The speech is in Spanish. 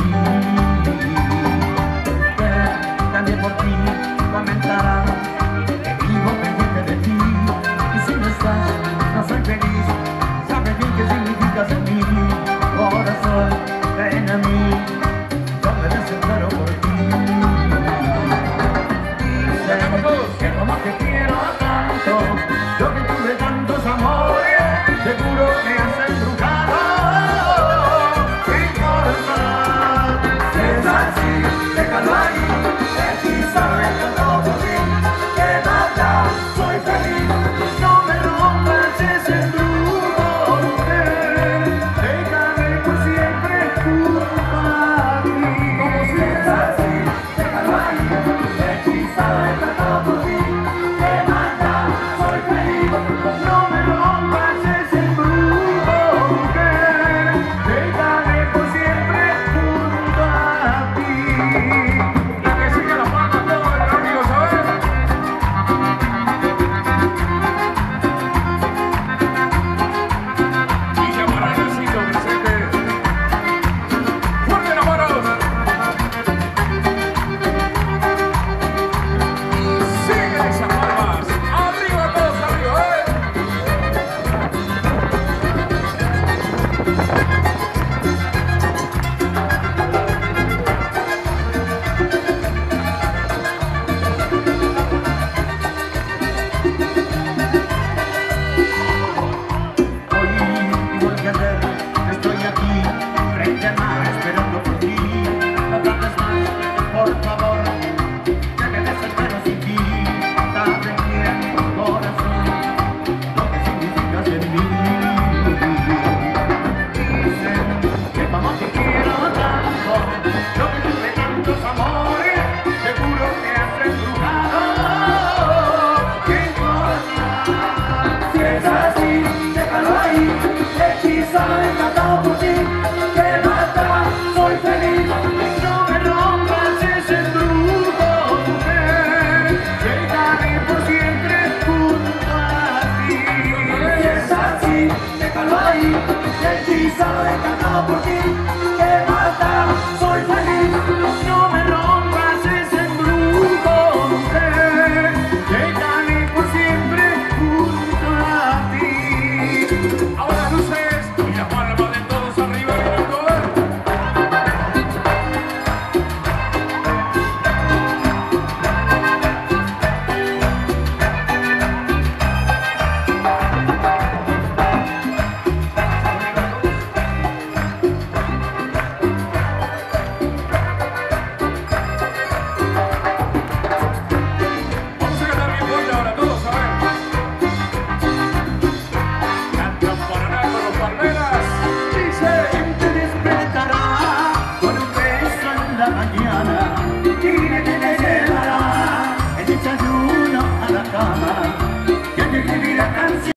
También por ti comentarán que vivo pendiente de ti. Y si no estás, no soy feliz. Sabes bien qué significas en mí. Corazón, ven a mí, yo me desespero por ti. Dicen que como te quiero tanto, yo que tuve tantos amores, seguro me has embrujado. ¿Qué importa? Si es así, déjalo ahí. Hechizo encantado por ti. Que nada, soy feliz. No me rompas ese embrujo, mujer. Déjame por siempre junto a ti. Como si es así, déjalo ahí. Hechizo encantado por ti. Que nada, soy feliz. No me rompas ese embrujo, mujer. Déjame por siempre junto a ti. La que sigue la palma todo el amigo, ¿sabes? Y llamar al vecino presente. ¡Fuerte las manos! Sigue esas palmas. Arriba todos, arriba, ¿eh? Hoy, igual que ayer, estoy aquí, frente al mar, esperando por ti. No tardes más, por favor, que me desespero sin ti. Dame bien, corazón, lo que significas en mí. Dicen que como te quiero tanto, yo que tuve tantos amores, seguro que has embrujado. ¿Qué importa? Si es así, déjalo ahí. Hechizo encantado por ti. Que mata, soy feliz. No me rompas ese embrujo, mujer. Déjame por siempre junto a ti. Si es así, déjalo ahí. Hechizo encantado por ti.